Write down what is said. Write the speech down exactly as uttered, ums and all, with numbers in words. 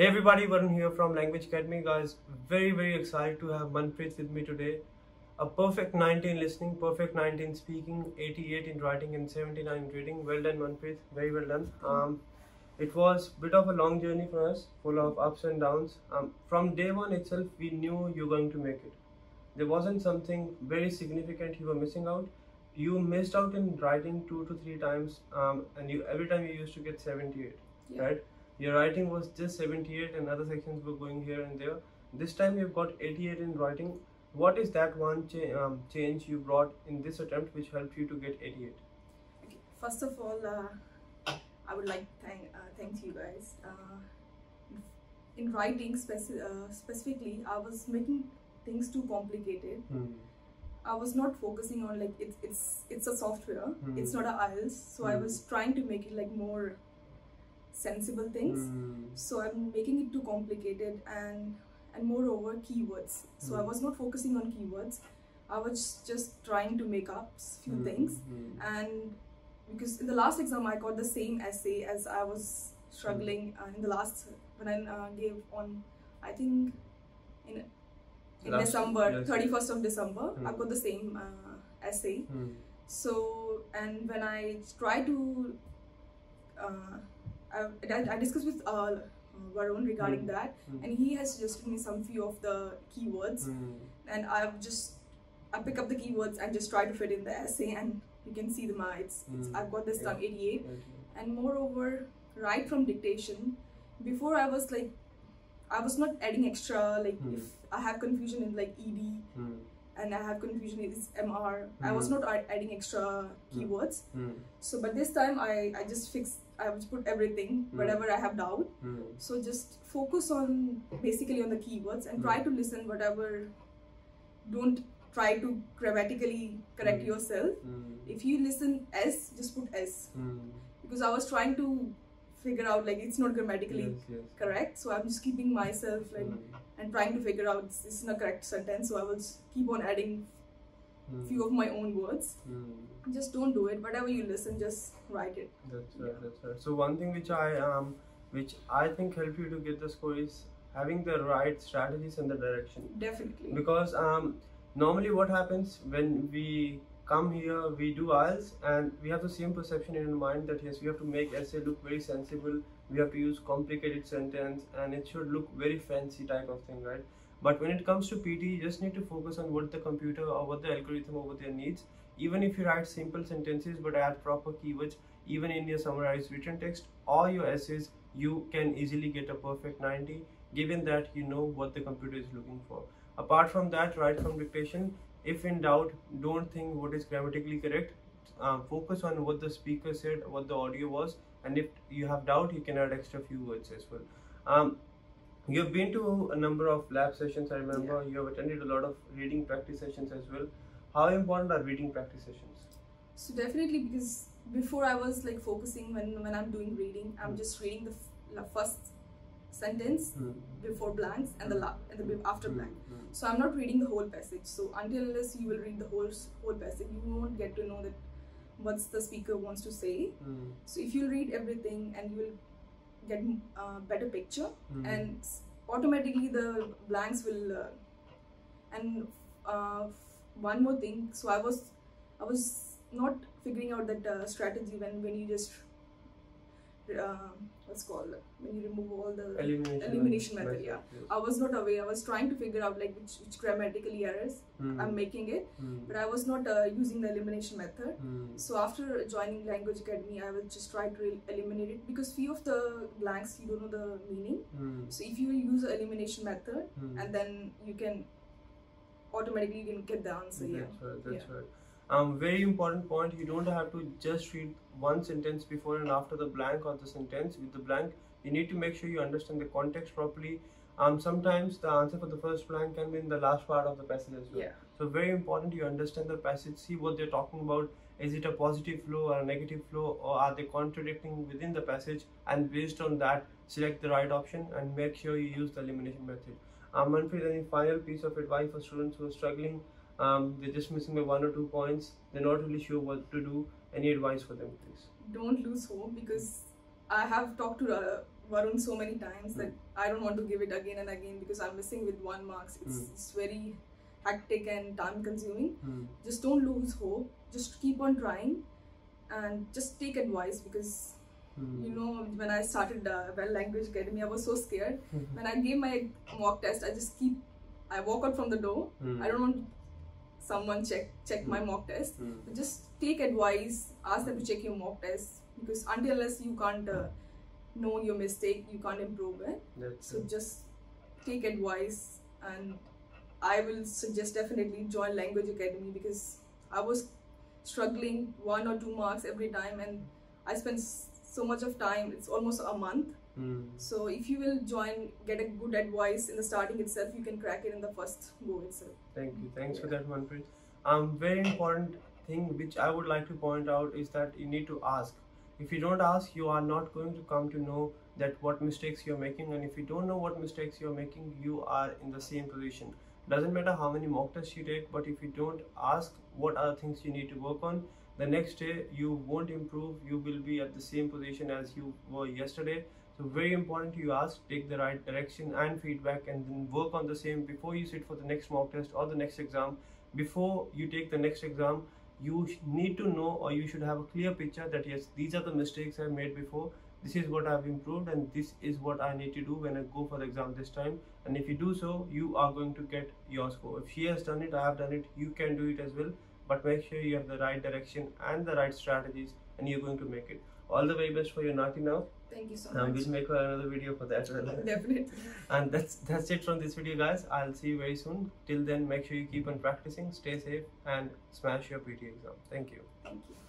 Hey everybody, Varun here from Language Academy. Guys, very very excited to have Manpreet with me today. A perfect ninety in listening, perfect ninety in speaking, eighty-eight in writing and seventy-nine in reading. Well done Manpreet, very well done. Um, it was a bit of a long journey for us, full of ups and downs. Um, from day one itself, we knew you were going to make it. There wasn't something very significant you were missing out. You missed out in writing two to three times, um, and you every time you used to get seventy-eight, yeah. Right? Your writing was just seventy-eight and other sections were going here and there. This time you've got eighty-eight in writing. What is that one cha um, change you brought in this attempt which helped you to get eighty-eight? Okay. First of all, uh, I would like to thank, uh, thank you guys. Uh, in writing speci uh, specifically, I was making things too complicated. Hmm. I was not focusing on like it's it's it's a software. Hmm. It's not a I E L T S. So hmm. I was trying to make it like more sensible things. Mm. So I'm making it too complicated and and moreover keywords. So mm. I was not focusing on keywords. I was just trying to make up few mm. things. Mm. And because in the last exam I got the same essay as I was struggling mm. uh, in the last when I uh, gave on I think in in last December yes. thirty-first of December mm. I got the same uh, essay. Mm. So and when I try to uh, I, I discussed with uh, Varun regarding mm. that, mm. and he has suggested me some few of the keywords, mm. and I've just I pick up the keywords and just try to fit in the essay, and you can see the marks. Mm. I've got this done yeah. eighty-eight, okay. And moreover, right from dictation, before I was like, I was not adding extra like mm. if I have confusion in like E D. Mm. And I have confusion in this M R. Mm. I was not adding extra keywords. Mm. So, but this time I, I just fixed, I just put everything, mm. whatever I have doubt. Mm. So just focus on, basically on the keywords and mm. try to listen whatever, don't try to grammatically correct mm. yourself. Mm. If you listen S, just put S. Mm. Because I was trying to figure out like it's not grammatically yes, yes. correct. So I'm just keeping myself like, mm. and trying to figure out this is not a correct sentence, so I will keep on adding mm. few of my own words. Mm. Just don't do it. Whatever you listen, just write it. That's right. Yeah. That's right. So one thing which I um which I think help you to get the score is having the right strategies and the direction. Definitely. Because um normally what happens when we come here, we do I E L T S and we have the same perception in our mind that yes, we have to make essay look very sensible. We have to use complicated sentence and it should look very fancy type of thing, right? But when it comes to P T, you just need to focus on what the computer or what the algorithm over there needs. Even if you write simple sentences but add proper keywords, even in your summarized written text or your essays, you can easily get a perfect ninety, given that you know what the computer is looking for. Apart from that, write from dictation. If in doubt, don't think what is grammatically correct. Uh, focus on what the speaker said, what the audio was, and if you have doubt, you can add extra few words as well. Um, you've been to a number of lab sessions, I remember. Yeah. You have attended a lot of reading practice sessions as well. How important are reading practice sessions? So definitely, because before I was like focusing when, when I'm doing reading, I'm mm. just reading the, the first sentence mm. before blanks and the la and the after mm. blank. Mm. So I'm not reading the whole passage. So until unless you will read the whole whole passage, you won't get to know that what's the speaker wants to say. Mm. So if you read everything and you will get a uh, better picture, mm. and automatically the blanks will. Uh, and uh, one more thing. So I was I was not figuring out that uh, strategy when when you just. Uh, what's called when you remove all the elimination, elimination method, method yeah yes. I was not aware. I was trying to figure out like which, which grammatical errors mm. I'm making it, mm. but I was not uh, using the elimination method. Mm. So after joining Language Academy, I will just try to eliminate it, because few of the blanks you don't know the meaning. Mm. So if you use the elimination method, mm. and then you can automatically you can get the answer. That's yeah right, that's yeah. right. Um, very important point, you don't have to just read one sentence before and after the blank or the sentence. With the blank, you need to make sure you understand the context properly. Um, sometimes the answer for the first blank can be in the last part of the passage as well. Yeah. So very important you understand the passage, see what they're talking about. Is it a positive flow or a negative flow, or are they contradicting within the passage? And based on that, select the right option and make sure you use the elimination method. Um, Manpreet, any final piece of advice for students who are struggling? Um, they're just missing by one or two points, they're not really sure what to do. Any advice for them, please? Don't lose hope, because I have talked to uh, Varun so many times that I don't want to give it again and again because I'm missing with one marks. It's, Mm. it's very hectic and time consuming. Mm. Just don't lose hope. Just keep on trying and just take advice because Mm. you know, when I started uh, Well Language Academy, I was so scared. Mhm. When I gave my mock test, I just keep, I walk out from the door. Mm. I don't want someone check check my Mm. mock test. Mm. But just take advice, ask them to check your mock test because until unless you can't uh, know your mistake, you can't improve it. That's So just take advice, and I will suggest definitely join Language Academy because I was struggling one or two marks every time, and I spent s- so much of time. It's almost a month. Mm. So if you will join, get a good advice in the starting itself, you can crack it in the first go itself. Thank you. Thanks for Yeah. that, Manpreet. Um, very important thing which I would like to point out is that you need to ask. If you don't ask, you are not going to come to know that what mistakes you're making, and if you don't know what mistakes you're making, you are in the same position. Doesn't matter how many mock tests you take, but if you don't ask what are the things you need to work on, the next day you won't improve. You will be at the same position as you were yesterday. So very important you ask, take the right direction and feedback, and then work on the same before you sit for the next mock test or the next exam. Before you take the next exam, you sh- need to know, or you should have a clear picture that yes, these are the mistakes I made before, this is what I've improved, and this is what I need to do when I go for the exam this time. And if you do so, you are going to get your score. If she has done it, I have done it, you can do it as well. But make sure you have the right direction and the right strategies, and you're going to make it. All the very best for your Nati now. Thank you so Um, much. we'll make another video for that as well. Definitely. And that's that's it from this video, guys. I'll see you very soon. Till then, make sure you keep on practicing, stay safe, and smash your P T exam. Thank you. Thank you.